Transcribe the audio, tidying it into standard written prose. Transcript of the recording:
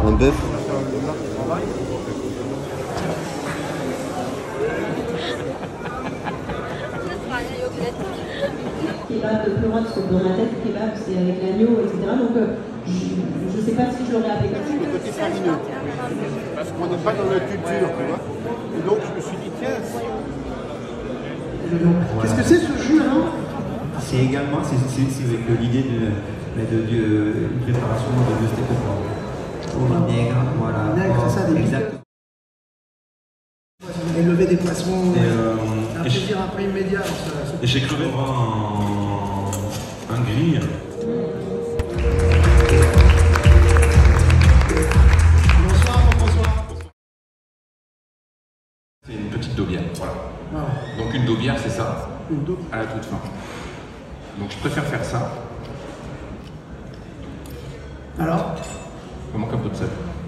Un bœuf. Kebab, plus loin, parce que dans ma tête, kebab, c'est avec l'agneau, etc. Donc, je ne sais pas si je l'aurais appelé comme ça. Petit farineux. Parce qu'on n'est pas dans la culture, tu vois. Et donc, je me suis dit, tiens. Qu'est-ce que c'est ce jus, alors? C'est également avec l'idée d'une préparation de steak au vinaigre. Voilà. Vinaigre, c'est ça, des exact. Vous avez levé des poissons, un et plaisir après immédiat. Et j'ai crevé un grille. Bonsoir, François. C'est une petite daubière, voilà. Ah. Donc une daubière, c'est ça, Une double. à la toute fin. Donc je préfère faire ça. Alors? Comment comme peu de sel.